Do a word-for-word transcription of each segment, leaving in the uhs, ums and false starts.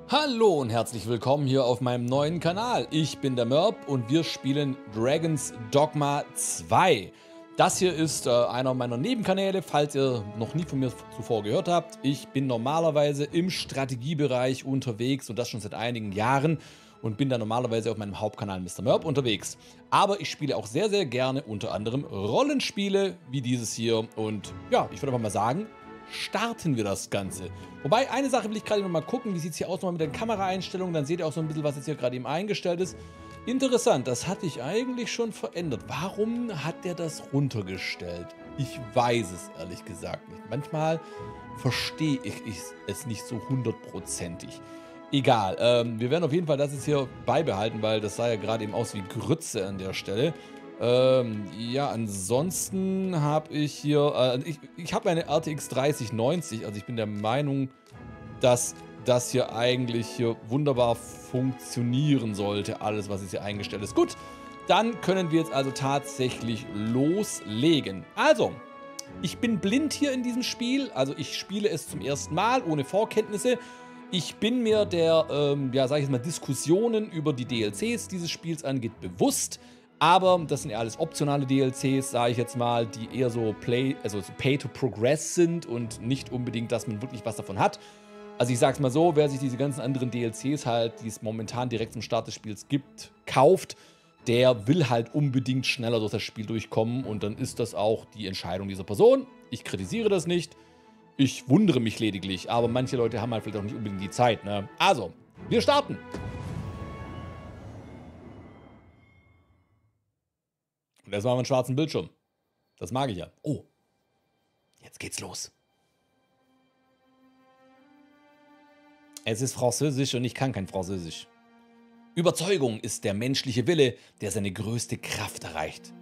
Hallo und herzlich willkommen hier auf meinem neuen Kanal. Ich bin der Mörb und wir spielen Dragon's Dogma zwei. Das hier ist äh, einer meiner Nebenkanäle, falls ihr noch nie von mir zuvor gehört habt. Ich bin normalerweise im Strategiebereich unterwegs und das schon seit einigen Jahren und bin da normalerweise auf meinem Hauptkanal Mister Mörb unterwegs. Aber ich spiele auch sehr, sehr gerne unter anderem Rollenspiele wie dieses hier und ja, ich würde einfach mal sagen, starten wir das Ganze. Wobei, eine Sache will ich gerade noch mal gucken, wie sieht es hier aus nochmal mit den Kameraeinstellungen, dann seht ihr auch so ein bisschen, was jetzt hier gerade eben eingestellt ist. Interessant, das hatte ich eigentlich schon verändert. Warum hat der das runtergestellt? Ich weiß es ehrlich gesagt nicht. Manchmal verstehe ich es nicht so hundertprozentig. Egal, ähm, wir werden auf jeden Fall das jetzt hier beibehalten, weil das sah ja gerade eben aus wie Grütze an der Stelle. Ähm, ja, ansonsten habe ich hier, äh, ich, ich habe eine R T X dreißig neunzig, also ich bin der Meinung, dass das hier eigentlich hier wunderbar funktionieren sollte, alles, was jetzt hier eingestellt ist. Gut, dann können wir jetzt also tatsächlich loslegen. Also, ich bin blind hier in diesem Spiel, also ich spiele es zum ersten Mal, ohne Vorkenntnisse. Ich bin mir der, ähm, ja, sag ich jetzt mal, Diskussionen über die D L Cs dieses Spiels angeht bewusst. Aber das sind ja alles optionale D L Cs, sage ich jetzt mal, die eher so Play, also so Pay to Progress sind und nicht unbedingt, dass man wirklich was davon hat. Also ich sag's mal so, wer sich diese ganzen anderen D L Cs halt, die es momentan direkt zum Start des Spiels gibt, kauft, der will halt unbedingt schneller durch das Spiel durchkommen und dann ist das auch die Entscheidung dieser Person. Ich kritisiere das nicht, ich wundere mich lediglich, aber manche Leute haben halt vielleicht auch nicht unbedingt die Zeit, ne? Also, wir starten! Und erstmal haben wir einen schwarzen Bildschirm. Das mag ich ja. Oh, jetzt geht's los. Es ist Französisch und ich kann kein Französisch. Überzeugung ist der menschliche Wille, der seine größte Kraft erreicht.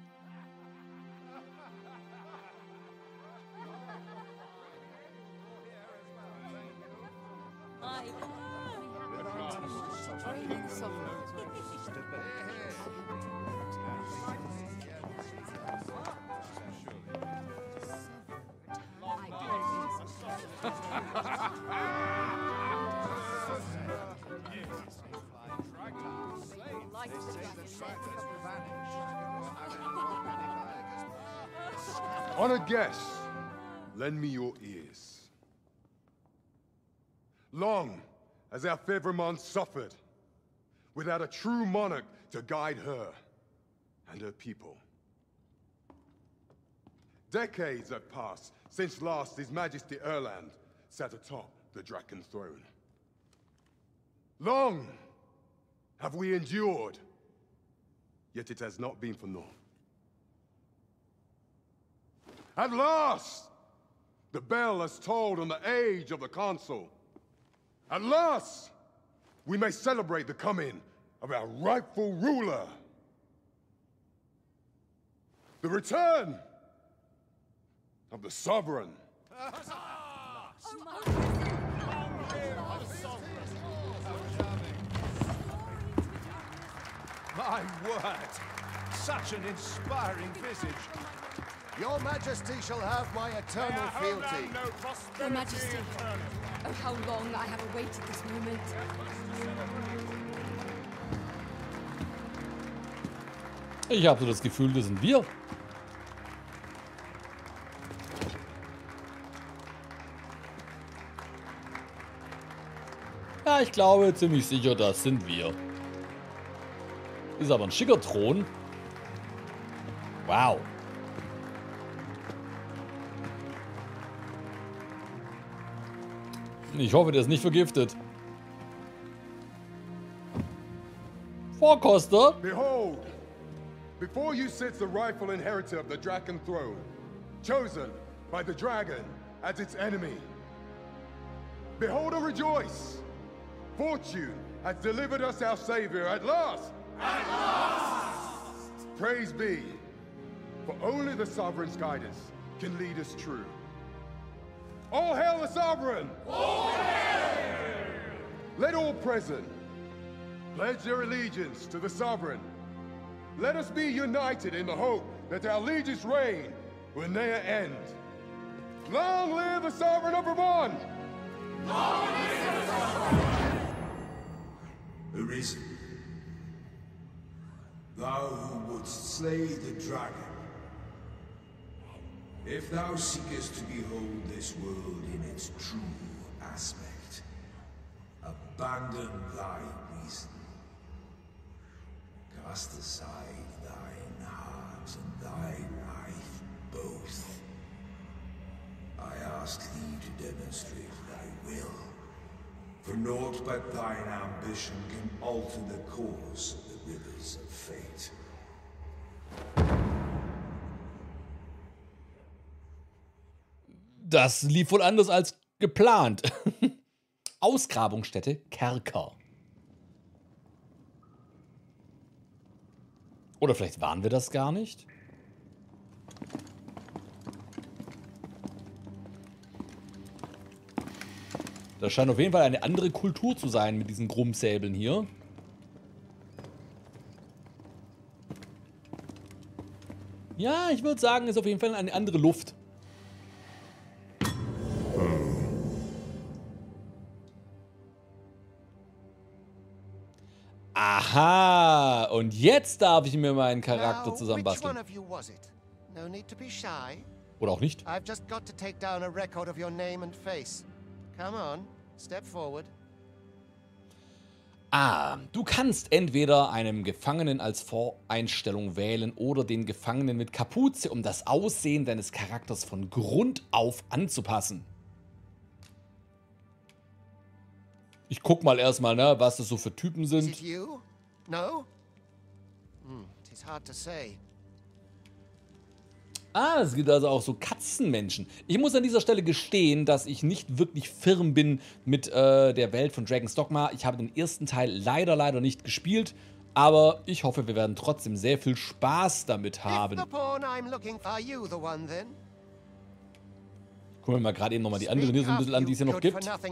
Honored guests, lend me your ears. Long has our Fevrimond suffered, without a true monarch to guide her and her people. Decades have passed since last His Majesty Erland sat atop the Draken throne. Long have we endured, yet it has not been for naught. At last, the bell has tolled on the age of the Council. At last, we may celebrate the coming of our rightful ruler. The return of the Sovereign. My word! Such an inspiring visage. Your Majesty shall have my eternal fealty. Your Majesty, oh how long I have awaited this moment. Ich habe so das Gefühl, das sind wir. Ja, ich glaube ziemlich sicher, das sind wir. Ist aber ein schicker Thron. Wow. Ich hoffe, der ist nicht vergiftet. Vorkoster. Behold, before you sits the rightful inheritor of the Draken throne, chosen by the dragon as its enemy. Behold and rejoice. Fortune has delivered us our savior at last. At last! Praise be, for only the sovereign's guidance can lead us true. All hail the sovereign! All hail! Let all present pledge their allegiance to the sovereign. Let us be united in the hope that our liege's reign will ne'er end. Long live the sovereign of Vermont! Long live the sovereign! risen. Thou who wouldst slay the dragon. If thou seekest to behold this world in its true aspect, abandon thy reason. Cast aside thine heart and thy life both. I ask thee to demonstrate thy will. For naught but thine ambition can alter the course of the rivers of fate. Das lief wohl anders als geplant. Ausgrabungsstätte Kerker. Oder vielleicht waren wir das gar nicht? Das scheint auf jeden Fall eine andere Kultur zu sein mit diesen Grummsäbeln hier. Ja, ich würde sagen, ist auf jeden Fall eine andere Luft. Aha, und jetzt darf ich mir meinen Charakter zusammenbasteln. No need to be shy. Oder auch nicht. I've just got to take down a record of your name and face. Come on, step forward. Ah, du kannst entweder einen Gefangenen als Voreinstellung wählen oder den Gefangenen mit Kapuze, um das Aussehen deines Charakters von Grund auf anzupassen. Ich guck mal erstmal, ne, was das so für Typen Is sind. it you? No? Hmm, it is hard to say. Ah, es gibt also auch so Katzenmenschen. Ich muss an dieser Stelle gestehen, dass ich nicht wirklich firm bin mit äh, der Welt von Dragon's Dogma. Ich habe den ersten Teil leider, leider nicht gespielt. Aber ich hoffe, wir werden trotzdem sehr viel Spaß damit haben. If the pawn I'm looking for, you the one then? Gucken wir mal gerade eben nochmal die anderen hier so ein bisschen an, die es hier noch gibt. Ja,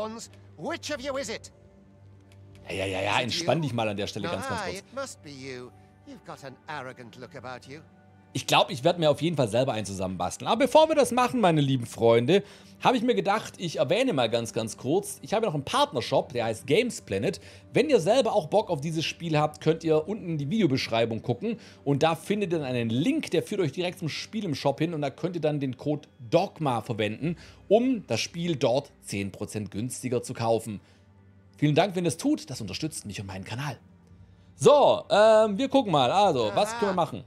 ja, ja, ja, entspann dich mal an der Stelle ganz, ganz kurz. Ich glaube, ich werde mir auf jeden Fall selber einen zusammenbasteln. Aber bevor wir das machen, meine lieben Freunde, habe ich mir gedacht, ich erwähne mal ganz, ganz kurz, ich habe noch einen Partnershop, der heißt Games Planet. Wenn ihr selber auch Bock auf dieses Spiel habt, könnt ihr unten in die Videobeschreibung gucken. Und da findet ihr dann einen Link, der führt euch direkt zum Spiel im Shop hin. Und da könnt ihr dann den Code DOGMA verwenden, um das Spiel dort zehn Prozent günstiger zu kaufen. Vielen Dank, wenn ihr es tut. Das unterstützt mich und meinen Kanal. So, ähm, wir gucken mal. Also, was können wir machen?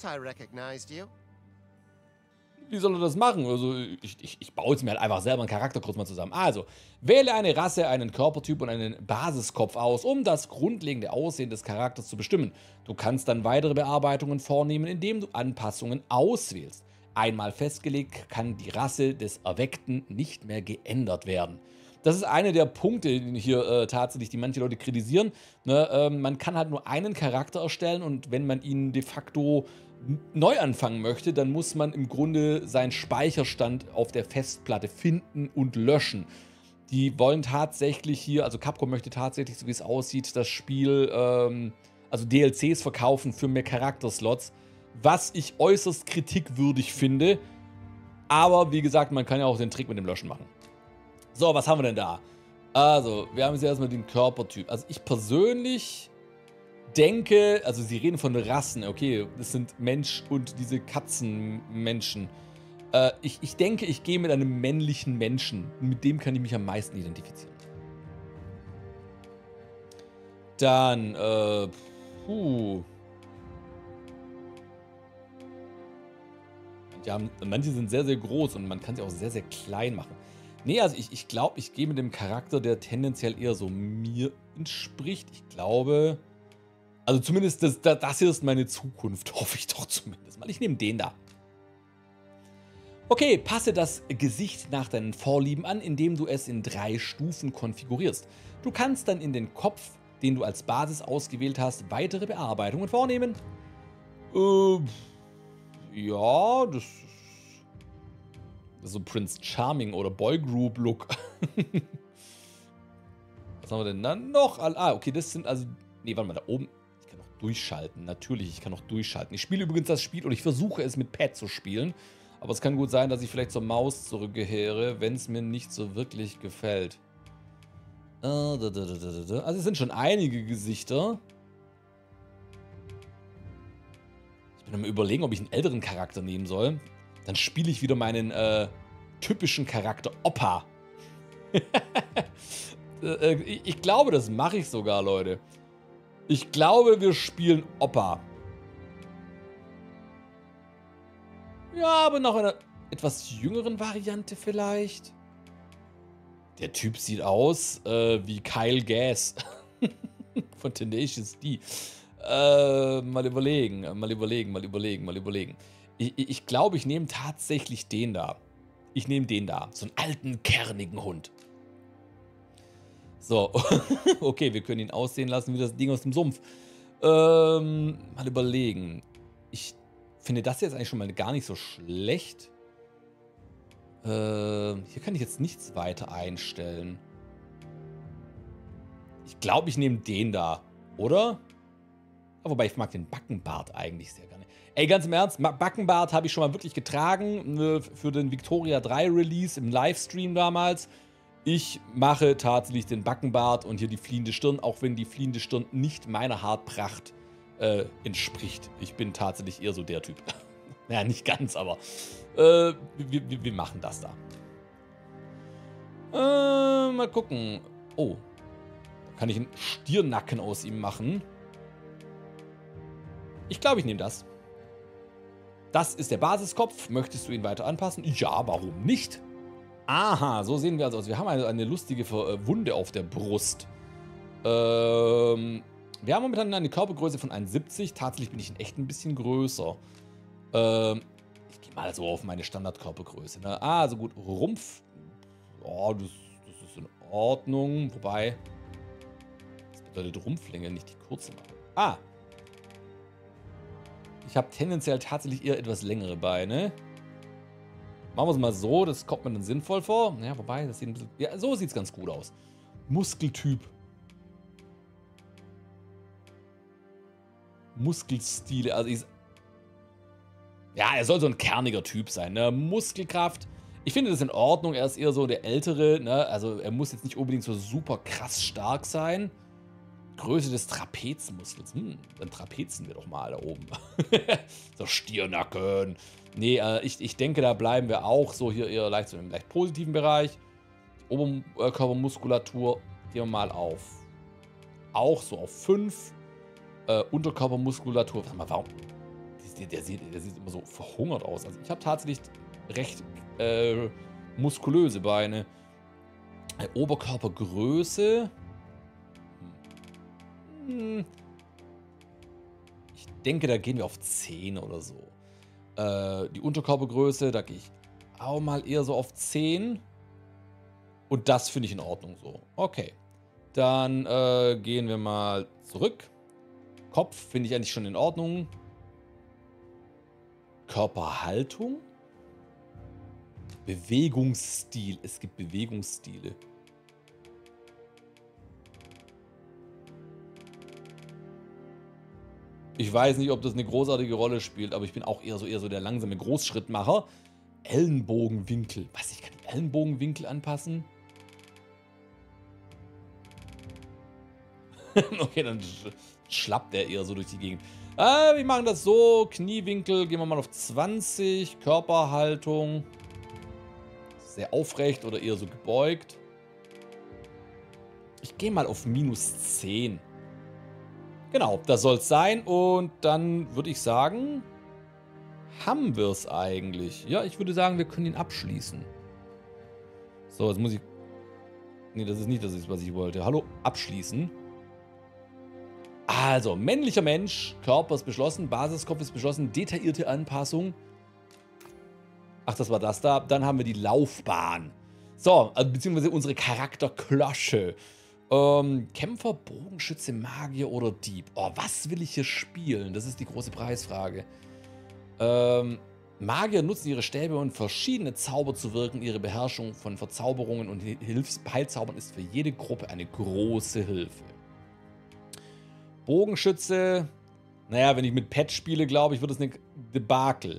Wie soll er das machen? Also, ich, ich, ich baue jetzt mir halt einfach selber einen Charakter kurz mal zusammen. Also, wähle eine Rasse, einen Körpertyp und einen Basiskopf aus, um das grundlegende Aussehen des Charakters zu bestimmen. Du kannst dann weitere Bearbeitungen vornehmen, indem du Anpassungen auswählst. Einmal festgelegt, kann die Rasse des Erweckten nicht mehr geändert werden. Das ist einer der Punkte hier äh, tatsächlich, die manche Leute kritisieren. Ne, ähm, man kann halt nur einen Charakter erstellen und wenn man ihn de facto neu anfangen möchte, dann muss man im Grunde seinen Speicherstand auf der Festplatte finden und löschen. Die wollen tatsächlich hier, also Capcom möchte tatsächlich, so wie es aussieht, das Spiel, ähm, also D L Cs verkaufen für mehr Charakterslots, was ich äußerst kritikwürdig finde. Aber wie gesagt, man kann ja auch den Trick mit dem Löschen machen. So, was haben wir denn da? Also, wir haben jetzt erstmal den Körpertyp. Also ich persönlich denke, also sie reden von Rassen, okay, das sind Mensch und diese Katzenmenschen. Äh, ich, ich denke, ich gehe mit einem männlichen Menschen. Mit dem kann ich mich am meisten identifizieren. Dann, äh, puh. Ja, manche sind sehr, sehr groß und man kann sie auch sehr, sehr klein machen. Nee, also ich, ich glaube, ich gehe mit dem Charakter, der tendenziell eher so mir entspricht. Ich glaube, also zumindest das, das hier ist meine Zukunft, hoffe ich doch zumindest mal. Ich nehme den da. Okay, passe das Gesicht nach deinen Vorlieben an, indem du es in drei Stufen konfigurierst. Du kannst dann in den Kopf, den du als Basis ausgewählt hast, weitere Bearbeitungen vornehmen. Äh, ja, das ist so Prince Charming oder Boy Group Look. Was haben wir denn dann noch? Ah, okay, das sind also... Nee, warte mal, da oben... Ich kann noch durchschalten. Natürlich, ich kann noch durchschalten. Ich spiele übrigens das Spiel und ich versuche es mit Pad zu spielen. Aber es kann gut sein, dass ich vielleicht zur Maus zurückkehre, wenn es mir nicht so wirklich gefällt. Also es sind schon einige Gesichter. Ich bin am Überlegen, ob ich einen älteren Charakter nehmen soll. Dann spiele ich wieder meinen äh, typischen Charakter Opa. ich, ich glaube, das mache ich sogar, Leute. Ich glaube, wir spielen Opa. Ja, aber noch eine etwas jüngeren Variante vielleicht. Der Typ sieht aus äh, wie Kyle Gass von Tenacious D. Äh, mal überlegen, mal überlegen, mal überlegen, mal überlegen. Ich, ich glaube, ich nehme tatsächlich den da. Ich nehme den da. So einen alten, kernigen Hund. So. Okay, wir können ihn aussehen lassen wie das Ding aus dem Sumpf. Ähm, mal überlegen. Ich finde das jetzt eigentlich schon mal gar nicht so schlecht. Äh, hier kann ich jetzt nichts weiter einstellen. Ich glaube, ich nehme den da. Oder? Aber wobei, ich mag den Backenbart eigentlich sehr gerne. Ey, ganz im Ernst, Backenbart habe ich schon mal wirklich getragen äh, für den Victoria drei Release im Livestream damals. Ich mache tatsächlich den Backenbart und hier die fliehende Stirn, auch wenn die fliehende Stirn nicht meiner Haarpracht äh, entspricht. Ich bin tatsächlich eher so der Typ. Naja, nicht ganz, aber äh, wir, wir, wir machen das da. Äh, mal gucken. Oh, da kann ich einen Stiernacken aus ihm machen. Ich glaube, ich nehme das. Das ist der Basiskopf. Möchtest du ihn weiter anpassen? Ja, warum nicht? Aha, so sehen wir also aus. Wir haben eine, eine lustige Wunde auf der Brust. Ähm, wir haben momentan eine Körpergröße von eins Komma siebzig. Tatsächlich bin ich in echt ein bisschen größer. Ähm, ich gehe mal so auf meine Standardkörpergröße. Ne? Ah, also gut. Rumpf. Oh, das, das ist in Ordnung. Wobei, das bedeutet Rumpflänge, nicht die kurze machen. Ah. Ich habe tendenziell tatsächlich eher etwas längere Beine. Machen wir es mal so, das kommt mir dann sinnvoll vor. Ja, wobei, das sieht ein bisschen... Ja, so sieht es ganz gut aus. Muskeltyp. Muskelstile, also ich... Ja, er soll so ein kerniger Typ sein, ne? Muskelkraft. Ich finde das in Ordnung, er ist eher so der Ältere, ne? Also er muss jetzt nicht unbedingt so super krass stark sein. Größe des Trapezmuskels. Hm, dann trapezen wir doch mal da oben. So Stiernacken. Nee, äh, ich, ich denke, da bleiben wir auch so hier eher leicht so im leicht positiven Bereich. Oberkörpermuskulatur gehen wir mal auf. Auch so auf fünf. Äh, Unterkörpermuskulatur. Warte mal, warum? Der, der, sieht, der sieht immer so verhungert aus. Also ich habe tatsächlich recht äh, muskulöse Beine. Äh, Oberkörpergröße. Ich denke, da gehen wir auf zehn oder so. Äh, die Unterkörpergröße, da gehe ich auch mal eher so auf zehn. Und das finde ich in Ordnung so. Okay. Dann äh, gehen wir mal zurück. Kopf finde ich eigentlich schon in Ordnung. Körperhaltung. Bewegungsstil. Es gibt Bewegungsstile. Ich weiß nicht, ob das eine großartige Rolle spielt, aber ich bin auch eher so, eher so der langsame Großschrittmacher. Ellenbogenwinkel. Was, ich kann die Ellenbogenwinkel anpassen? Okay, dann schlappt er eher so durch die Gegend. Ah, wir machen das so. Kniewinkel, gehen wir mal auf zwanzig. Körperhaltung. Sehr aufrecht oder eher so gebeugt. Ich gehe mal auf minus zehn. Genau, das soll es sein. Und dann würde ich sagen, haben wir es eigentlich. Ja, ich würde sagen, wir können ihn abschließen. So, jetzt muss ich... Nee, das ist nicht das, was ich wollte. Hallo, abschließen. Also, männlicher Mensch, Körper ist beschlossen, Basiskopf ist beschlossen, detaillierte Anpassung. Ach, das war das da. Dann haben wir die Laufbahn. So, also, beziehungsweise unsere Charakterklosche. Ähm, Kämpfer, Bogenschütze, Magier oder Dieb. Oh, was will ich hier spielen? Das ist die große Preisfrage. Ähm, Magier nutzen ihre Stäbe, um verschiedene Zauber zu wirken. Ihre Beherrschung von Verzauberungen und Hilfsheilzaubern ist für jede Gruppe eine große Hilfe. Bogenschütze. Naja, wenn ich mit Pet spiele, glaube ich, wird es eine Debakel.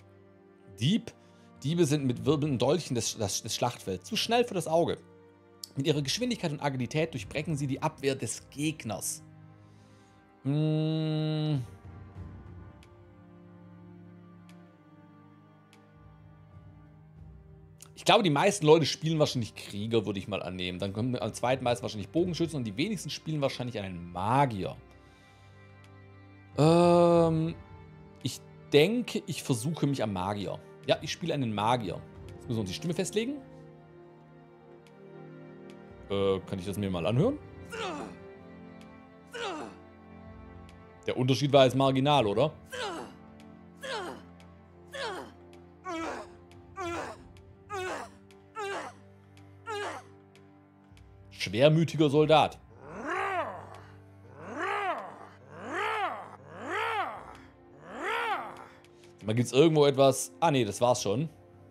Dieb. Diebe sind mit wirbelnden Dolchen des, des, des Schlachtfelds zu schnell für das Auge. Mit ihrer Geschwindigkeit und Agilität durchbrechen sie die Abwehr des Gegners. Hm. Ich glaube, die meisten Leute spielen wahrscheinlich Krieger, würde ich mal annehmen. Dann kommen am zweiten meisten wahrscheinlich Bogenschützen und die wenigsten spielen wahrscheinlich einen Magier. Ähm, ich denke, ich versuche mich am Magier. Ja, ich spiele einen Magier. Jetzt müssen wir uns die Stimme festlegen. Äh, kann ich das mir mal anhören? Der Unterschied war jetzt marginal, oder? Schwermütiger Soldat. Mal gibt's irgendwo etwas. Ah, nee, das war's schon.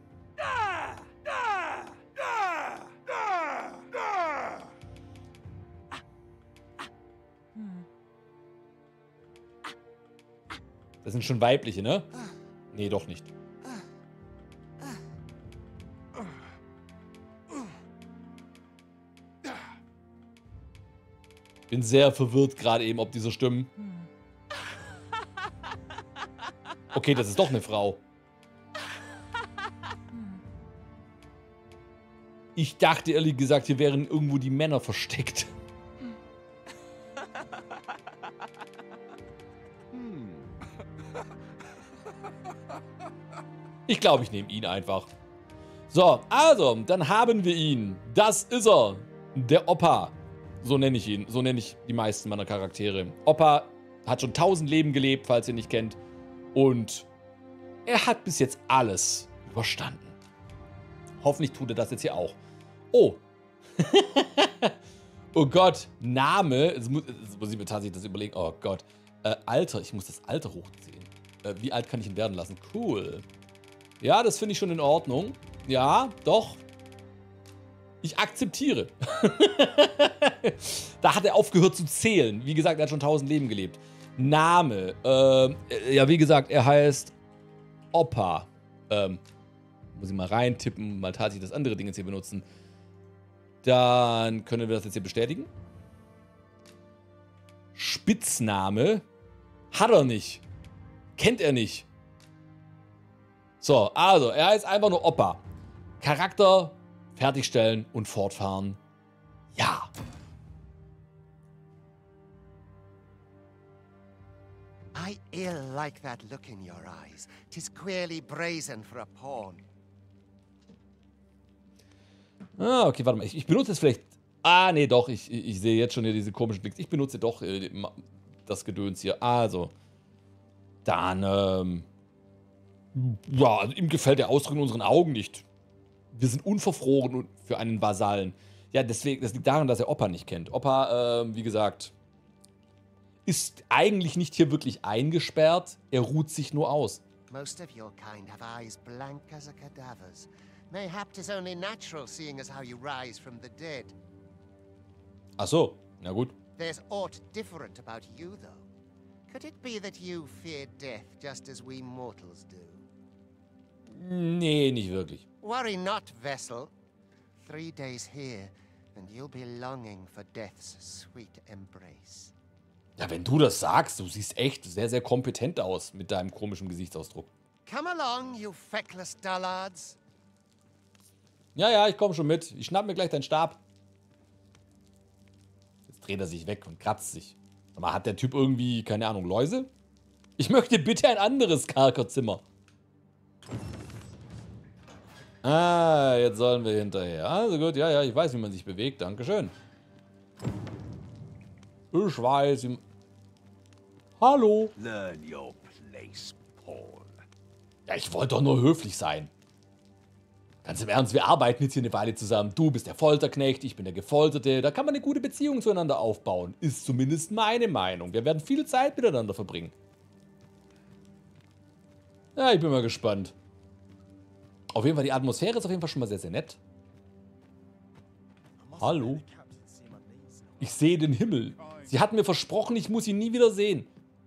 Das sind schon weibliche, ne? Nee, doch nicht. Bin sehr verwirrt gerade eben, ob diese Stimmen. Okay, das ist doch eine Frau. Ich dachte ehrlich gesagt, hier wären irgendwo die Männer versteckt. Ich glaube, ich nehme ihn einfach. So, also, dann haben wir ihn. Das ist er. Der Opa. So nenne ich ihn. So nenne ich die meisten meiner Charaktere. Opa hat schon tausend Leben gelebt, falls ihr ihn nicht kennt. Und er hat bis jetzt alles überstanden. Hoffentlich tut er das jetzt hier auch. Oh. Oh Gott. Name. Jetzt muss, jetzt muss ich mir tatsächlich das überlegen. Oh Gott. Äh, Alter. Ich muss das Alter hochziehen. Äh, wie alt kann ich ihn werden lassen? Cool. Ja, das finde ich schon in Ordnung. Ja, doch. Ich akzeptiere. Da hat er aufgehört zu zählen. Wie gesagt, er hat schon tausend Leben gelebt. Name. Ähm, ja, wie gesagt, er heißt Opa. Ähm, muss ich mal reintippen, mal tatsächlich das andere Ding jetzt hier benutzen. Dann können wir das jetzt hier bestätigen. Spitzname. Hat er nicht. Kennt er nicht. So, also, er heißt einfach nur Opa. Charakter, fertigstellen und fortfahren. Ja. I ill like that look in your eyes. 'Tis queerly brazen for a pawn. Ah, okay, warte mal. Ich, ich benutze jetzt vielleicht... Ah, nee, doch. Ich, ich, ich sehe jetzt schon hier diese komischen Klicks. Ich benutze doch äh, das Gedöns hier. Also. Dann, ähm... ja, also ihm gefällt der Ausdruck in unseren Augen nicht. Wir sind unverfroren für einen Vasallen. Ja, deswegen, das liegt daran, dass er Opa nicht kennt. Opa, ähm, wie gesagt, ist eigentlich nicht hier wirklich eingesperrt. Er ruht sich nur aus. Most of your kind have eyes blank as a cadaver's. Mayhap 'tis only natural, seeing as how you rise from the dead. Ach so, na gut. There's aught different about you, though. Could it be that you fear death just as we mortals do? Nee, nicht wirklich. Worry not, vessel. Three days here, and you'll be longing for death's sweet embrace. Ja, wenn du das sagst, du siehst echt sehr, sehr kompetent aus mit deinem komischen Gesichtsausdruck. Come along, you feckless dullards. Ja, ja, ich komme schon mit. Ich schnapp mir gleich deinen Stab. Jetzt dreht er sich weg und kratzt sich. Aber hat der Typ irgendwie, keine Ahnung, Läuse? Ich möchte bitte ein anderes Kerkerzimmer. Ah, jetzt sollen wir hinterher. Also gut, ja, ja, ich weiß, wie man sich bewegt. Dankeschön. Ich weiß, wie... Hallo? Learn your place, Paul. Ja, ich wollte doch nur höflich sein. Ganz im Ernst, wir arbeiten jetzt hier eine Weile zusammen. Du bist der Folterknecht, ich bin der Gefolterte. Da kann man eine gute Beziehung zueinander aufbauen. Ist zumindest meine Meinung. Wir werden viel Zeit miteinander verbringen. Ja, ich bin mal gespannt. Auf jeden Fall, die Atmosphäre ist auf jeden Fall schon mal sehr, sehr nett. Hallo? Ich sehe den Himmel. Sie hat mir versprochen, ich muss ihn nie wieder sehen.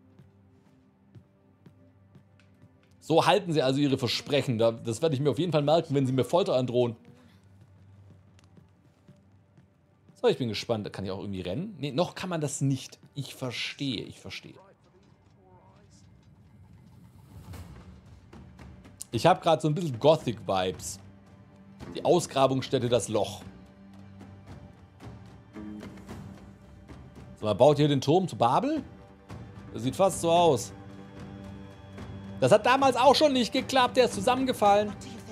So halten sie also ihre Versprechen. Das werde ich mir auf jeden Fall merken, wenn sie mir Folter androhen. So, ich bin gespannt. Kann ich auch irgendwie rennen? Nee, noch kann man das nicht. Ich verstehe, ich verstehe. Ich habe gerade so ein bisschen Gothic-Vibes. Die Ausgrabungsstätte, das Loch. So, man baut hier den Turm zu Babel. Das sieht fast so aus. Das hat damals auch schon nicht geklappt. Der ist zusammengefallen.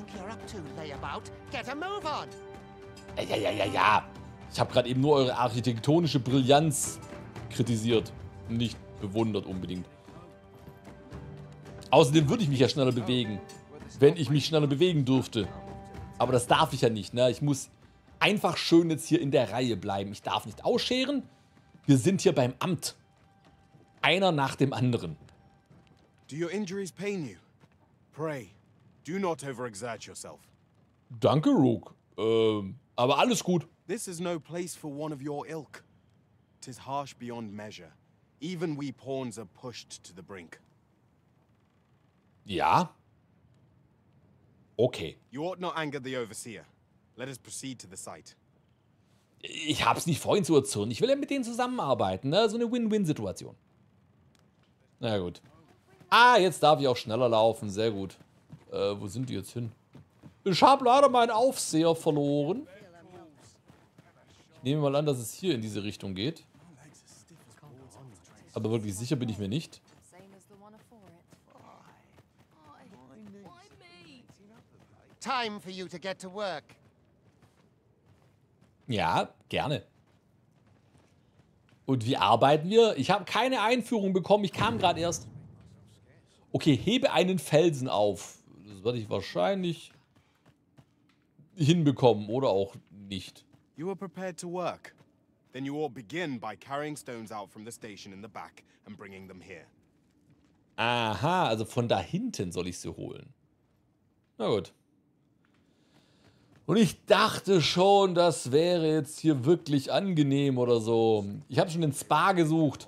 Ja, ja, ja, ja. Ich habe gerade eben nur eure architektonische Brillanz kritisiert. Nicht bewundert unbedingt. Außerdem würde ich mich ja schneller bewegen. Wenn ich mich schneller bewegen dürfte. Aber das darf ich ja nicht, ne? Ich muss einfach schön jetzt hier in der Reihe bleiben. Ich darf nicht ausscheren. Wir sind hier beim Amt. Einer nach dem anderen. Do your injuries pain you? Pray, do not overexert yourself. Danke, Rook. Ähm, aber alles gut. This is no place for one of your ilk. 'Tis harsh beyond measure. Even we pawns are pushed to the brink. Ja. Okay. You ought not anger the overseer. Let us proceed to the site. Ich hab's nicht vorhin zu erzürnen. Ich will ja mit denen zusammenarbeiten, ne? So eine Win-Win-Situation. Na gut. Ah, jetzt darf ich auch schneller laufen. Sehr gut. Äh, wo sind die jetzt hin? Ich habe leider meinen Aufseher verloren. Ich nehme mal an, dass es hier in diese Richtung geht. Aber wirklich sicher bin ich mir nicht. Time for you to get to work. Ja, gerne. Und wie arbeiten wir? Ich habe keine Einführung bekommen. Ich kam gerade erst. Okay, hebe einen Felsen auf. Das werde ich wahrscheinlich hinbekommen oder auch nicht. You are prepared to work. Then you ought begin by carrying stones out from the station in the back and bringing them here. Aha, also von da hinten soll ich sie holen. Na gut. Und ich dachte schon, das wäre jetzt hier wirklich angenehm oder so. Ich habe schon den Spa gesucht.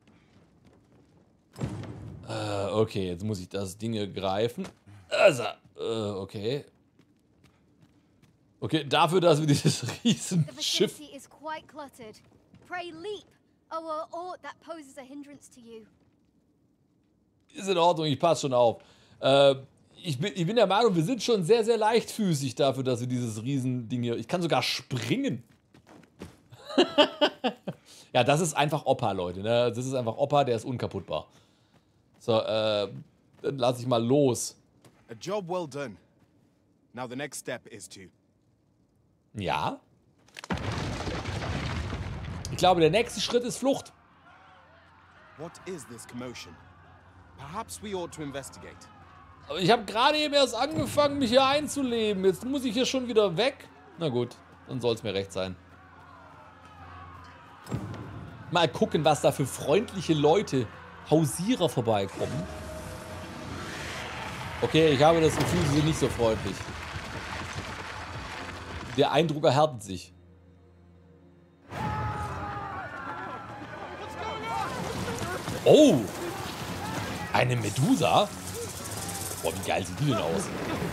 Äh, okay, jetzt muss ich das Ding greifen. Also, äh, okay. Okay, dafür, dass wir dieses Riesenschiff... Ist in Ordnung, ich passe schon auf. Äh... Ich bin, ich bin der Meinung, wir sind schon sehr, sehr leichtfüßig dafür, dass wir dieses Riesending hier... Ich kann sogar springen. Ja, das ist einfach Opa, Leute. Ne? Das ist einfach Opa, der ist unkaputtbar. So, äh, dann lasse ich mal los. A job well done. Now the next step is to... Ja. Ich glaube, der nächste Schritt ist Flucht. What is this commotion? Perhaps we ought to investigate. Aber ich habe gerade eben erst angefangen, mich hier einzuleben. Jetzt muss ich hier schon wieder weg. Na gut, dann soll es mir recht sein. Mal gucken, was da für freundliche Leute, Hausierer vorbeikommen. Okay, ich habe das Gefühl, sie sind nicht so freundlich. Der Eindruck erhärtet sich. Oh! Eine Medusa? Boah, wie geil sieht die denn aus?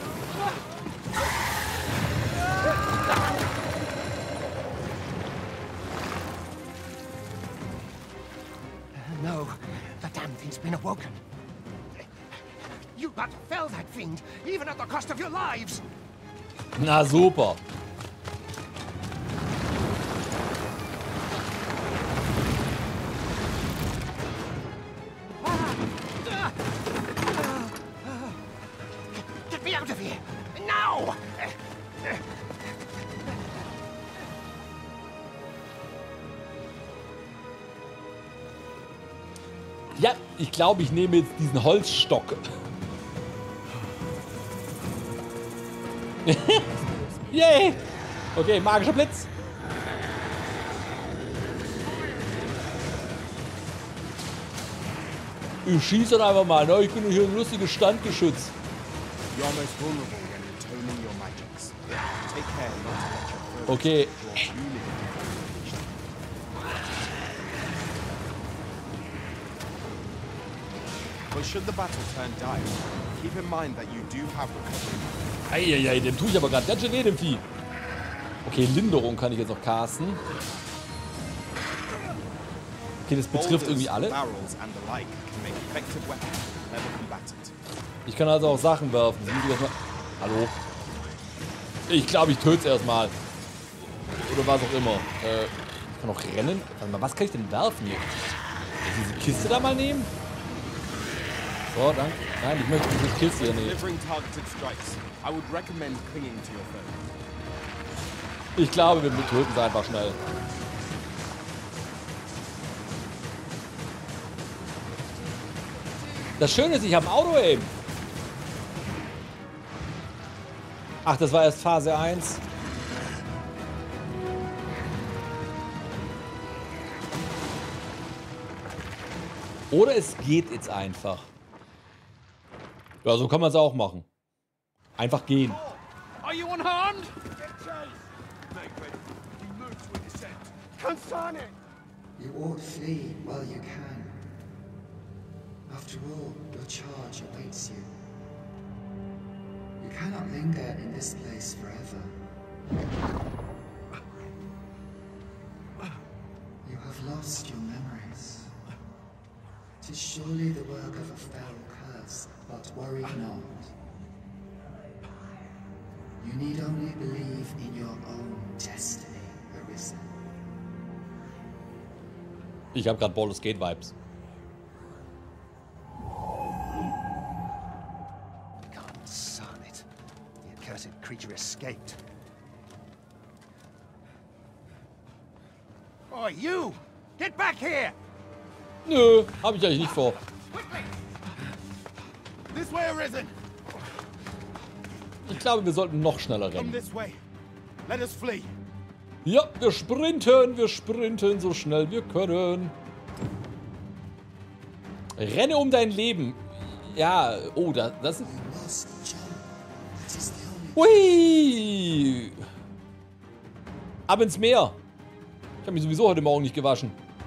No, the damn thing's been awoken. You got to fell that fiend, even at the cost of your lives. Na super. Get me out of here now! Ja, ich glaube, ich nehme jetzt diesen Holzstock. Yay! Okay, magischer Blitz. Ich schieße dann einfach mal, ne? Ich bin hier ein lustiges Standgeschütz. You're most vulnerable when atoning your magics. Take care not to let your foes Okay. draw too near. But should the battle turn dire, keep in mind that you do have recovery. Eieiei, dem tue ich aber gerade ganz schön weh, dem Vieh. Okay, Linderung kann ich jetzt noch casten. Okay, das betrifft irgendwie alle. Ich kann also auch Sachen werfen. Hallo? Ich glaube, ich töte es erstmal. Oder was auch immer. Äh, ich kann auch rennen. Warte mal, was kann ich denn werfen hier? Kann ich diese Kiste da mal nehmen? So, danke. Nein, ich möchte diese Kiste hier nehmen. Ich glaube, wir töten es einfach schnell. Das Schöne ist, ich habe ein Auto-Aim. Ach, das war erst Phase eins. Oder es geht jetzt einfach. Ja, so kann man es auch machen. Einfach gehen. Are you unharmed? You ought flee while you can. After all, your charge awaits you. You cannot linger in this place forever. You have lost your memories. 'Tis surely the work of a fell curse, but worry not. You need only believe in your own destiny, Arisen. Ich habe gerade Baldur's Gate Vibes. God son it. The accursed creature escaped. Oh, you! Get back here! Nö, habe ich eigentlich nicht vor. This way, Arisen! Ich glaube, wir sollten noch schneller Come rennen. this way. Let us flee. Ja, wir sprinten, wir sprinten so schnell wir können. Renne um dein Leben. Ja, oh, da, das ist... Hui! Ab ins Meer. Ich habe mich sowieso heute Morgen nicht gewaschen.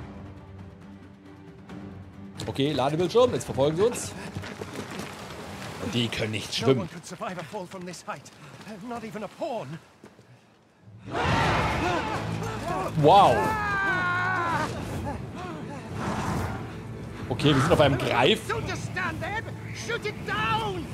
Okay, Ladebildschirm, jetzt verfolgen sie uns. Die können nicht No schwimmen. one could survive a fall from this height. Not even a pawn. Wow. Okay, wir sind auf einem Greif. Don't just stand there, but shoot it down!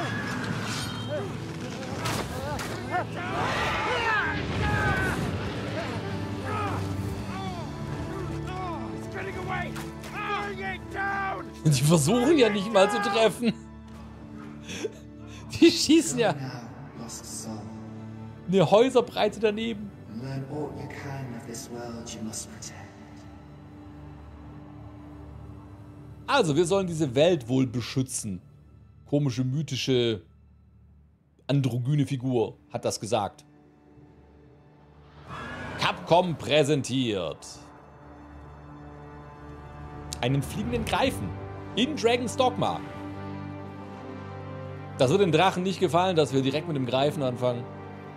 It's getting away! Bring it down! Die versuchen ja nicht mal zu treffen. Die schießen ja Now, lost soul. eine Häuserbreite daneben. Learn all you can of this world you must protect. Also, wir sollen diese Welt wohl beschützen. Komische, mythische, androgyne Figur hat das gesagt. Capcom präsentiert einen fliegenden Greifen in Dragon's Dogma. Das wird den Drachen nicht gefallen, dass wir direkt mit dem Greifen anfangen.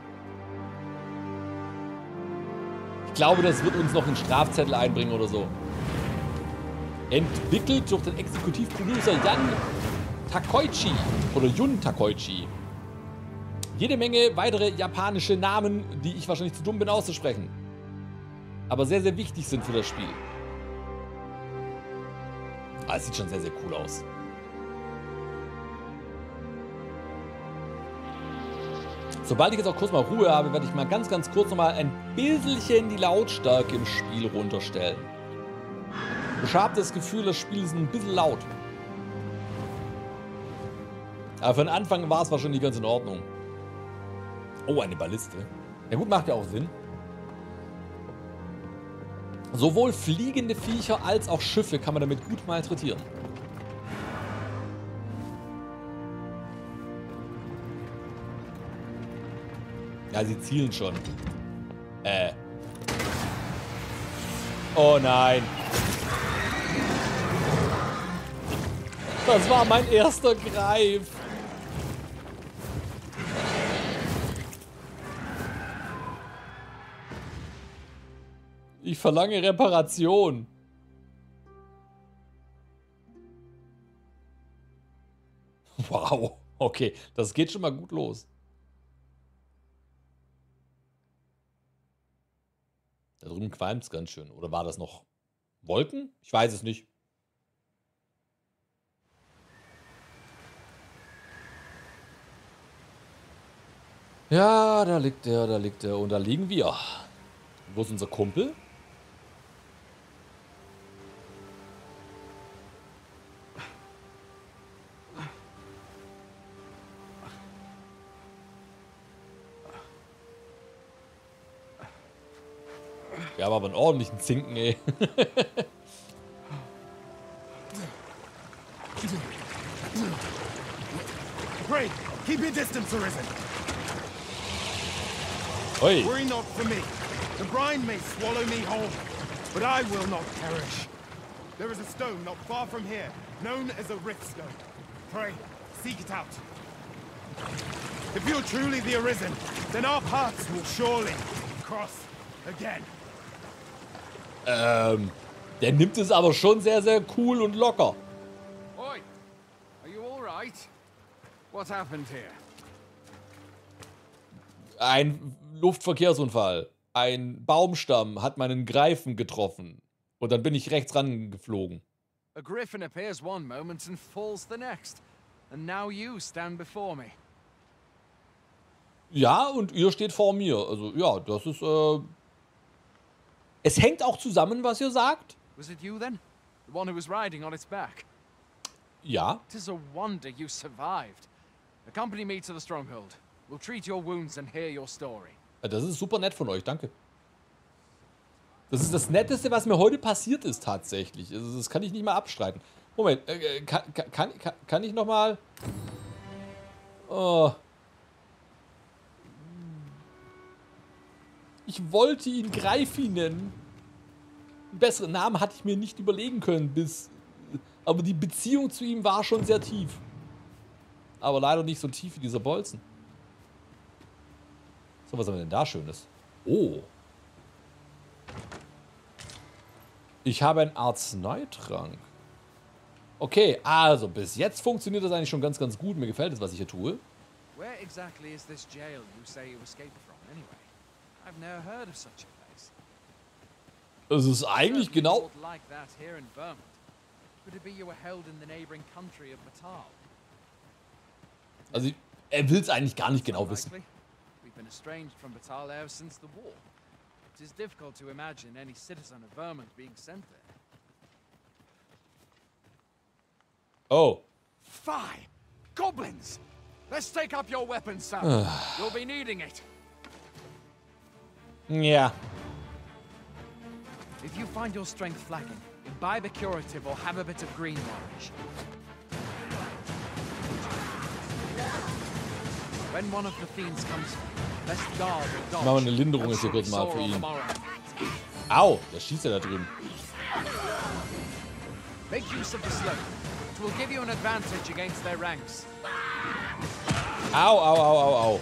Ich glaube, das wird uns noch einen Strafzettel einbringen oder so. Entwickelt durch den Exekutivproducer Jan Takeuchi oder Jun Takeuchi. Jede Menge weitere japanische Namen, die ich wahrscheinlich zu dumm bin auszusprechen. Aber sehr, sehr wichtig sind für das Spiel. Ah, es sieht schon sehr, sehr cool aus. Sobald ich jetzt auch kurz mal Ruhe habe, werde ich mal ganz, ganz kurz nochmal ein bisschen die Lautstärke im Spiel runterstellen. Ich habe das Gefühl, das Spiel ist ein bisschen laut. Aber für den Anfang war es wahrscheinlich ganz in Ordnung. Oh, eine Balliste. Ja gut, macht ja auch Sinn. Sowohl fliegende Viecher als auch Schiffe kann man damit gut malträtieren. Ja, sie zielen schon. Äh. Oh nein. Das war mein erster Greif. Ich verlange Reparation. Wow. Okay, das geht schon mal gut los. Da drüben qualmt es ganz schön. Oder war das noch Wolken? Ich weiß es nicht. Ja, da liegt er, da liegt er. Und da liegen wir. Wo ist unser Kumpel? Wir haben aber einen ordentlichen Zinken, ey. Pray, keep your distance, Arisen. Oi. Worry not for me. The brine may swallow me whole, but I will not perish. There is a stone not far from here, known as a rift stone. Pray, seek it out. If you're truly the Arisen, then our paths will surely cross again. Ähm, der nimmt es aber schon sehr, sehr cool und locker. Oi! Are you all right? What happened here? Ein Luftverkehrsunfall. Ein Baumstamm hat meinen Greifen getroffen. Und dann bin ich rechts rangeflogen. A griffin appears one moment and falls the next. And now you stand before me. Ja, und ihr steht vor mir. Also ja, das ist, äh... Es hängt auch zusammen, was ihr sagt. Was it you then? The one who was riding on its back? Ja. It is a wonder you survived. Accompany me to the stronghold. We'll treat your wounds and hear your story. Das ist super nett von euch, danke. Das ist das Netteste, was mir heute passiert ist, tatsächlich. Also, das kann ich nicht mal abstreiten. Moment, äh, kann, kann, kann, kann ich nochmal... Oh. Ich wollte ihn Greifi nennen. Einen besseren Namen hatte ich mir nicht überlegen können, bis... Aber die Beziehung zu ihm war schon sehr tief. Aber leider nicht so tief wie dieser Bolzen. So, was haben wir denn da Schönes? Oh. Ich habe einen Arzneitrank. Okay, also bis jetzt funktioniert das eigentlich schon ganz, ganz gut. Mir gefällt es, was ich hier tue. Where exactly is this jail you say you escaped from, anyway? I've never heard of such a place. Es ist eigentlich genau... Like that here in Vermont. Could it be you were held in the neighboring country of Batal? Also, er will es eigentlich gar nicht genau wissen. We've been estranged from Batal ever since the war. It is difficult to imagine any citizen of Vermont being sent there. Oh. Fie! Goblins! Let's take up your weapons, son. You'll be needing it. Ja. If you find your strength flagging, imbibe a curative or have a bit of green orange. When one of the fiends comes, best guard or dodge. Machen wir eine Linderung jetzt hier kurz mal für ihn. Au, der schießt ja da drüben. Make use of the slope. It will give you an advantage against their ranks. Au, au, au, au, au.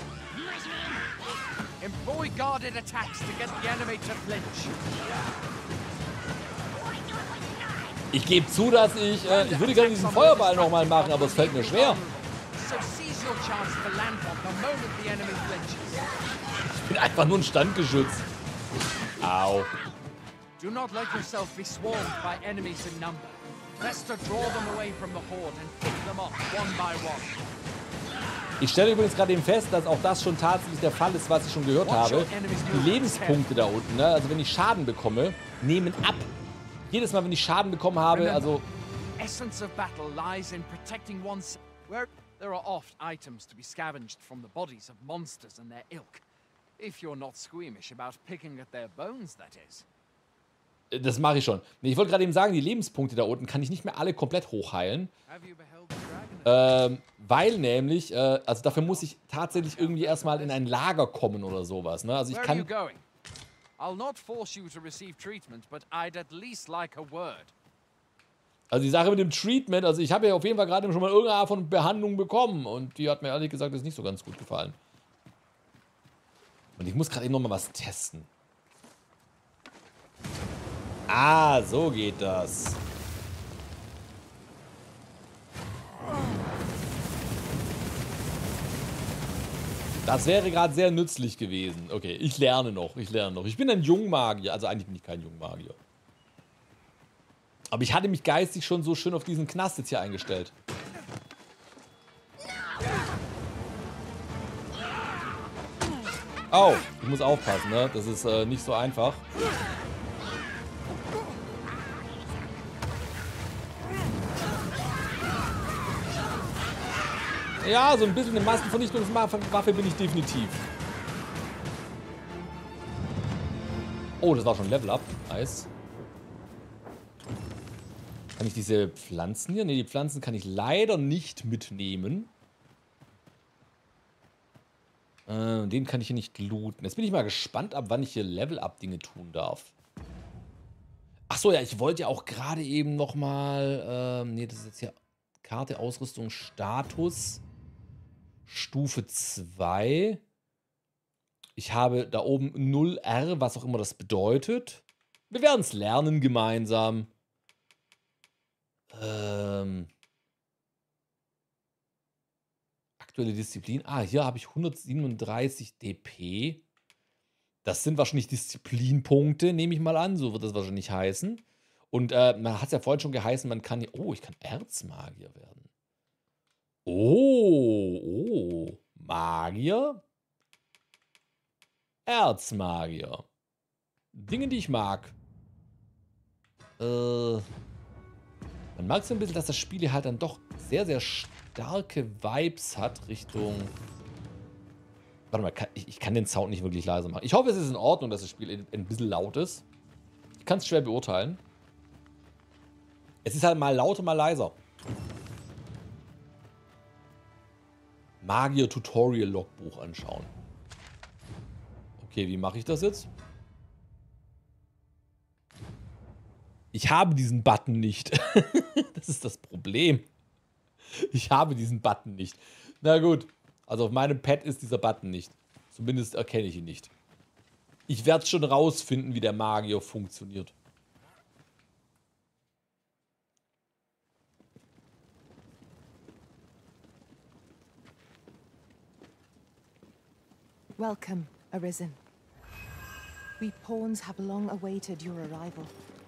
Employ guarded attacks to get the enemy to flinch. Ich gebe zu, dass ich... Äh, ich würde gerne diesen Feuerball nochmal machen, aber es fällt mir schwer. So seize your chance to land one the moment the enemy flinches. Ich bin einfach nur ein Standgeschütz. Au. Do not let yourself be swarmed by enemies in number. Best to draw them away from the horde and pick them off one by one. Ich stelle übrigens gerade eben fest, dass auch das schon tatsächlich der Fall ist, was ich schon gehört habe. Die Lebenspunkte da unten, ne? Also wenn ich Schaden bekomme, nehmen ab. Jedes Mal, wenn ich Schaden bekommen habe, also... Essence of battle lies in protecting one's... Where there are oft items to be scavenged from the bodies of monsters and their ilk. If you're not squeamish about picking at their bones, that is. Das mache ich schon. Nee, ich wollte gerade eben sagen, die Lebenspunkte da unten kann ich nicht mehr alle komplett hochheilen. Ähm, weil nämlich, äh, also dafür muss ich tatsächlich irgendwie erstmal in ein Lager kommen oder sowas. Ne? Also ich kann... Also die Sache mit dem Treatment, also ich habe ja auf jeden Fall gerade schon mal irgendeine Art von Behandlung bekommen und die hat mir ehrlich gesagt jetzt nicht so ganz gut gefallen. Und ich muss gerade eben noch mal was testen. Ah, so geht das. Das wäre gerade sehr nützlich gewesen. Okay, ich lerne noch, ich lerne noch. Ich bin ein Jungmagier, also eigentlich bin ich kein Jungmagier. Aber ich hatte mich geistig schon so schön auf diesen Knast jetzt hier eingestellt. Oh, ich muss aufpassen, ne? Das ist äh, nicht so einfach. Ja, so ein bisschen eine Massenvernichtungswaffe bin ich definitiv. Oh, das war schon Level Up. Nice. Kann ich diese Pflanzen hier? Ne, die Pflanzen kann ich leider nicht mitnehmen. Äh, den kann ich hier nicht looten. Jetzt bin ich mal gespannt, ab wann ich hier Level-Up-Dinge tun darf. Achso, ja, ich wollte ja auch gerade eben nochmal... Ähm, ne, das ist jetzt hier Karte, Ausrüstung, Status... Stufe zwei. Ich habe da oben null R, was auch immer das bedeutet. Wir werden es lernen gemeinsam. Ähm. Aktuelle Disziplin. Ah, hier habe ich hundertsiebenunddreißig D P. Das sind wahrscheinlich Disziplinpunkte, nehme ich mal an. So wird das wahrscheinlich heißen. Und äh, man hat es ja vorhin schon geheißen, man kann hier... Oh, ich kann Erzmagier werden. Oh, oh, Magier, Erzmagier. Dinge, die ich mag. Äh, man mag so ein bisschen, dass das Spiel halt dann doch sehr, sehr starke Vibes hat Richtung... Warte mal, kann, ich, ich kann den Sound nicht wirklich leiser machen. Ich hoffe, es ist in Ordnung, dass das Spiel ein bisschen laut ist. Ich kann es schwer beurteilen. Es ist halt mal lauter, mal leiser. Magier-Tutorial-Logbuch anschauen. Okay, wie mache ich das jetzt? Ich habe diesen Button nicht. Das ist das Problem. Ich habe diesen Button nicht. Na gut. Also auf meinem Pad ist dieser Button nicht. Zumindest erkenne ich ihn nicht. Ich werde schon rausfinden, wie der Magier funktioniert. Welcome, Arisen. We pawns have long awaited your arrival.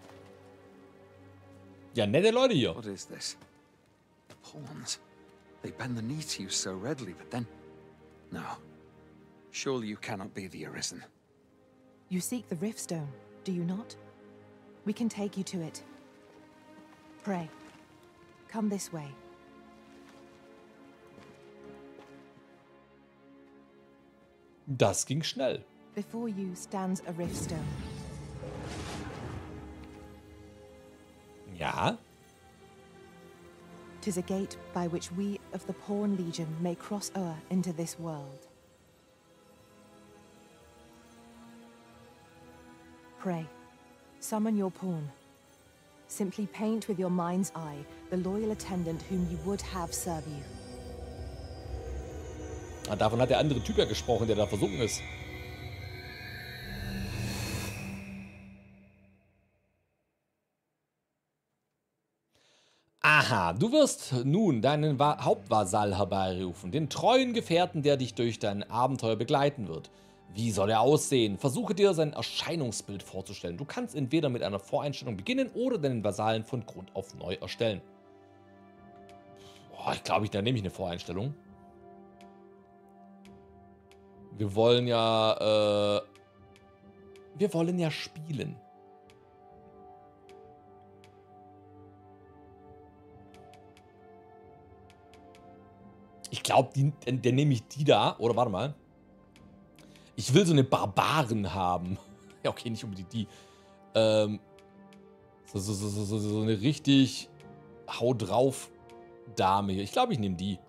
Ja, nette Leute hier. What is this? The pawns. They bend the knee to you so readily, but then... No. Surely you cannot be the Arisen. You seek the Riftstone, do you not? We can take you to it. Pray, come this way. Das ging schnell. Before you stands a Riftstone. Ja. 'Tis a gate by which we of the Pawn Legion may cross o'er into this world. Pray, summon your pawn. Simply paint with your mind's eye the loyal attendant whom you would have serve you. Ah, davon hat der andere Typ ja gesprochen, der da versunken ist. Aha, du wirst nun deinen Va- Hauptvasall herbeirufen, den treuen Gefährten, der dich durch dein Abenteuer begleiten wird. Wie soll er aussehen? Versuche dir sein Erscheinungsbild vorzustellen. Du kannst entweder mit einer Voreinstellung beginnen oder deinen Vasallen von Grund auf neu erstellen. Boah, ich glaube, ich, da nehme ich eine Voreinstellung. Wir wollen ja, äh, wir wollen ja spielen. Ich glaube, dann nehme ich die da. Oder warte mal. Ich will so eine Barbaren haben. Ja, okay, nicht unbedingt die. Ähm, so, so, so, so, so eine richtig Hau drauf Dame hier. Ich glaube, ich nehme die.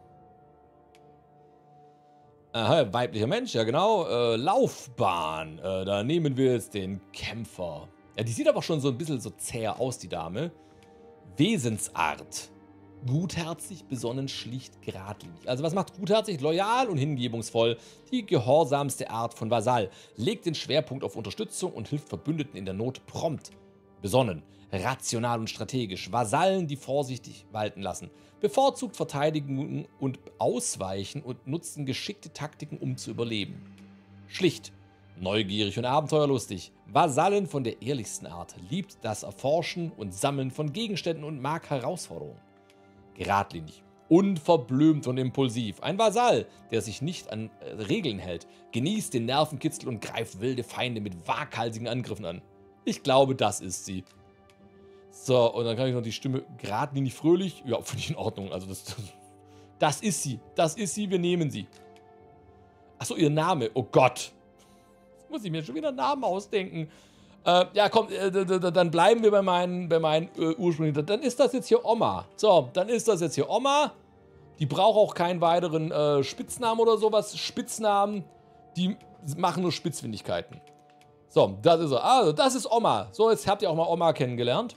Aha, weiblicher Mensch, ja genau. Äh, Laufbahn. Äh, da nehmen wir jetzt den Kämpfer. Ja, die sieht aber schon so ein bisschen so zäh aus, die Dame. Wesensart. Gutherzig, besonnen, schlicht, geradlinig. Also was macht gutherzig? Loyal und hingebungsvoll. Die gehorsamste Art von Vasall. Legt den Schwerpunkt auf Unterstützung und hilft Verbündeten in der Not prompt. Besonnen. rational und strategisch. Vasallen, die vorsichtig walten lassen. Bevorzugt verteidigen und ausweichen und nutzen geschickte Taktiken, um zu überleben. Schlicht, neugierig und abenteuerlustig. Vasallen von der ehrlichsten Art. Liebt das Erforschen und Sammeln von Gegenständen und mag Herausforderungen. Geradlinig. Unverblümt und impulsiv. Ein Vasall, der sich nicht an äh, Regeln hält, genießt den Nervenkitzel und greift wilde Feinde mit waghalsigen Angriffen an. Ich glaube, das ist sie. So, und dann kann ich noch die Stimme geradlinig fröhlich. Ja, finde ich in Ordnung. Also das, das, das ist sie. Das ist sie, wir nehmen sie. Achso, ihr Name. Oh Gott. Jetzt muss ich mir schon wieder einen Namen ausdenken. Äh, ja, komm, äh, dann bleiben wir bei meinen, bei meinen äh, ursprünglichen. Dann ist das jetzt hier Oma. So, dann ist das jetzt hier Oma. Die braucht auch keinen weiteren äh, Spitznamen oder sowas. Spitznamen, die machen nur Spitzfindigkeiten. So, das ist er. Also, das ist Oma. So, jetzt habt ihr auch mal Oma kennengelernt.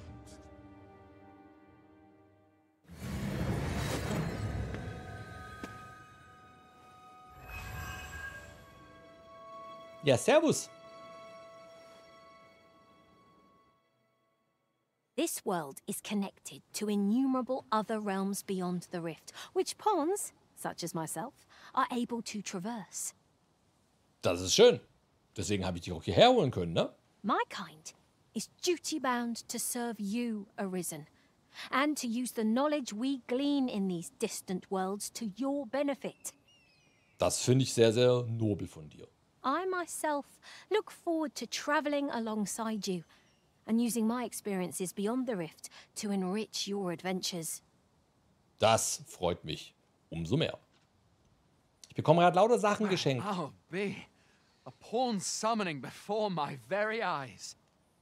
Ja, servus. This world is connected to innumerable other realms beyond the rift, which pawns, such as myself, are able to traverse. Das ist schön. Deswegen habe ich dich auch hierher holen können, ne? My kind is duty-bound to serve you, Arisen, and to use the knowledge we glean in these distant worlds to your benefit. Das finde ich sehr, sehr nobel von dir. I myself look forward to traveling alongside you and using my experiences beyond the rift to enrich your adventures. Das freut mich umso mehr. Ich bekomme gerade lauter Sachen geschenkt. I'll be a pawn summoning before my very eyes.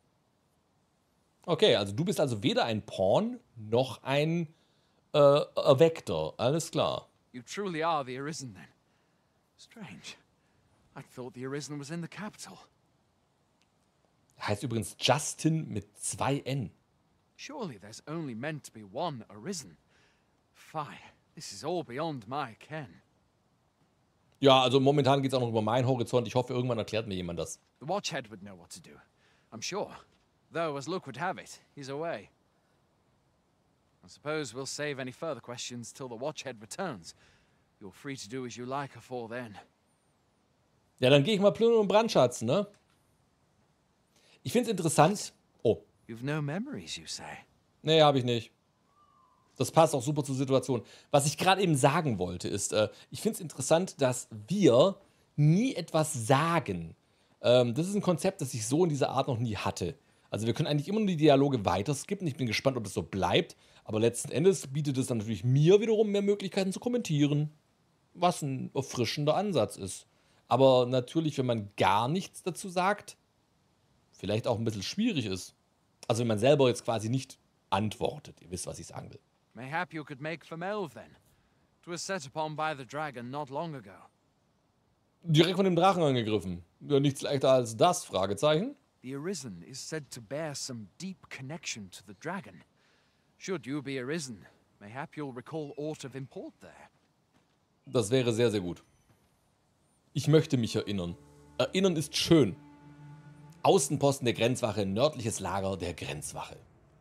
Okay, also du bist also weder ein Pawn noch ein äh, Erweckter. Alles klar. You truly are the Arisen then. Strange. I thought the Arisen was in the capital. Heißt übrigens Justin mit zwei N. Surely there's only meant to be one Arisen. Fie, this is all beyond my ken. Ja, also momentan geht es auch noch über meinen Horizont. Ich hoffe, irgendwann erklärt mir jemand das. The Watchhead would know what to do. I'm sure. Though, as luck would have it, he's away. I suppose we'll save any further questions till the Watchhead returns. You're free to do as you like afore then. Ja, dann gehe ich mal plündern und brandschatzen, ne? Ich finde es interessant. Oh. You've no memories, you say? Nee, habe ich nicht. Das passt auch super zur Situation. Was ich gerade eben sagen wollte, ist, äh, ich finde es interessant, dass wir nie etwas sagen. Ähm, das ist ein Konzept, das ich so in dieser Art noch nie hatte. Also wir können eigentlich immer nur die Dialoge weiter skippen. Ich bin gespannt, ob das so bleibt. Aber letzten Endes bietet es dann natürlich mir wiederum mehr Möglichkeiten zu kommentieren. Was ein erfrischender Ansatz ist. Aber natürlich, wenn man gar nichts dazu sagt, vielleicht auch ein bisschen schwierig ist. Also wenn man selber jetzt quasi nicht antwortet. Ihr wisst, was ich sagen will. Mayhap you could make for Melve then. It was set upon by the dragon not long ago. Direkt von dem Drachen angegriffen. Ja, nichts leichter als das, Fragezeichen. The Arisen is said to bear some deep connection to the dragon. Should you be Arisen, mayhap you'll recall aught of import there. Das wäre sehr, sehr gut. Ich möchte mich erinnern. Erinnern ist schön. Außenposten der Grenzwache, nördliches Lager der Grenzwache.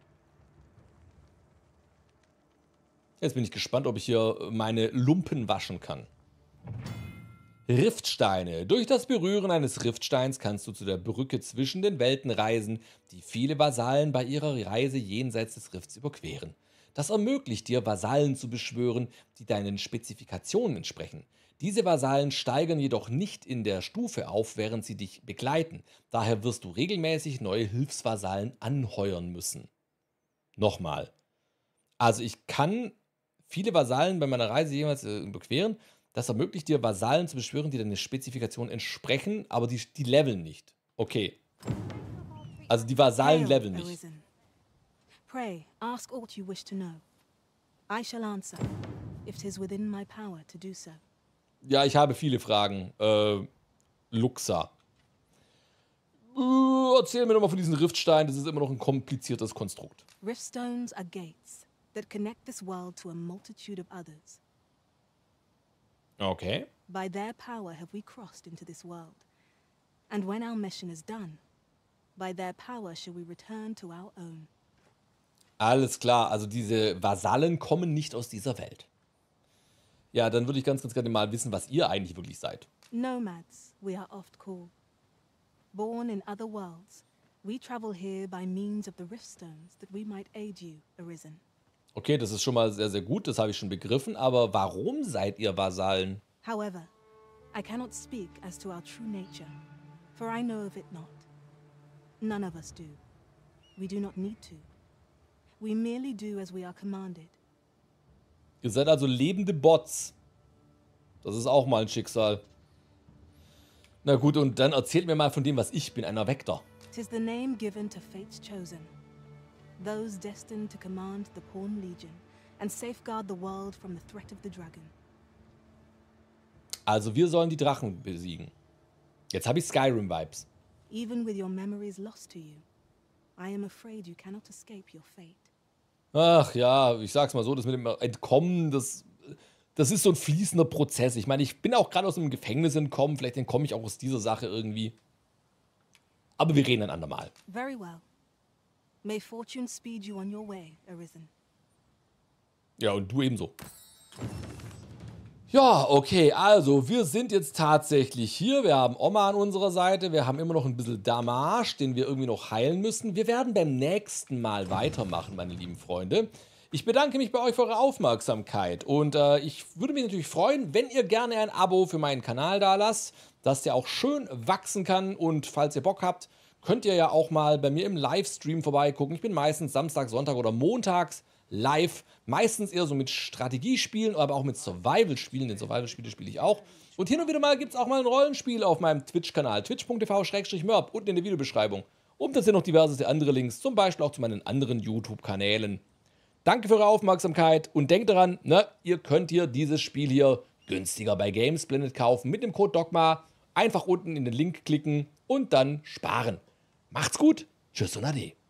Jetzt bin ich gespannt, ob ich hier meine Lumpen waschen kann. Riftsteine. Durch das Berühren eines Riftsteins kannst du zu der Brücke zwischen den Welten reisen, die viele Vasallen bei ihrer Reise jenseits des Rifts überqueren. Das ermöglicht dir, Vasallen zu beschwören, die deinen Spezifikationen entsprechen. Diese Vasallen steigern jedoch nicht in der Stufe auf, während sie dich begleiten. Daher wirst du regelmäßig neue Hilfsvasallen anheuern müssen. Nochmal. Also ich kann viele Vasallen bei meiner Reise jemals äh, überqueren. Das ermöglicht dir, Vasallen zu beschwören, die deine Spezifikation entsprechen, aber die, die leveln nicht. Okay. Also die Vasallen leveln nicht. Pray, ask aught you wish to know. I shall answer, if 'tis within my power to do so. Ja, ich habe viele Fragen. Äh, Luxa. Äh, erzähl mir doch mal von diesen Riftsteinen. Das ist immer noch ein kompliziertes Konstrukt. Riftstones are gates that connect this world to a multitude of others. Okay. By their power have we crossed into this world. And when our mission is done, By their power shall we return to our own. Alles klar, also diese Vasallen kommen nicht aus dieser Welt. Ja, dann würde ich ganz, ganz gerne mal wissen, was ihr eigentlich wirklich seid. Nomads, we are oft called. Born in other worlds, we travel here by means of the Riftstones that we might aid you, Arisen. Okay, das ist schon mal sehr, sehr gut, das habe ich schon begriffen, aber warum seid ihr Vasallen? However, I cannot speak as to our true nature, for I know of it not. None of us do. We do not need to. We merely do as we are commanded. Ihr seid also lebende Bots. Das ist auch mal ein Schicksal. Na gut, und dann erzählt mir mal von dem, was ich bin, ein Erweckter. 'Tis the name given to fate's chosen. Those destined to command the Pawn Legion and safeguard the world from the threat of the dragon. Also wir sollen die Drachen besiegen. Jetzt habe ich Skyrim-Vibes. Even with your memories lost to you, I am afraid you cannot escape your fate. Ach ja, ich sag's mal so, das mit dem Entkommen, das, das ist so ein fließender Prozess. Ich meine, ich bin auch gerade aus einem Gefängnis entkommen, vielleicht entkomme ich auch aus dieser Sache irgendwie. Aber wir reden ein andermal. Very well. May fortune speed you on your way, Arisen. Ja, und du ebenso. Ja, okay, also wir sind jetzt tatsächlich hier. Wir haben Oma an unserer Seite. Wir haben immer noch ein bisschen Damage, den wir irgendwie noch heilen müssen. Wir werden beim nächsten Mal weitermachen, meine lieben Freunde. Ich bedanke mich bei euch für eure Aufmerksamkeit. Und äh, ich würde mich natürlich freuen, wenn ihr gerne ein Abo für meinen Kanal da lasst, dass der auch schön wachsen kann. Und falls ihr Bock habt, könnt ihr ja auch mal bei mir im Livestream vorbeigucken. Ich bin meistens Samstag, Sonntag oder montags live, meistens eher so mit Strategiespielen, aber auch mit Survival-Spielen, denn Survival-Spiele spiele ich auch. Und hin und wieder mal gibt es auch mal ein Rollenspiel auf meinem Twitch-Kanal, twitch punkt t v slash mörb, unten in der Videobeschreibung. Und da sind noch diverse andere Links, zum Beispiel auch zu meinen anderen YouTube-Kanälen. Danke für eure Aufmerksamkeit und denkt daran, ne, ihr könnt hier dieses Spiel hier günstiger bei Gamesplended kaufen mit dem Code Dogma. Einfach unten in den Link klicken und dann sparen. Macht's gut, tschüss und ade.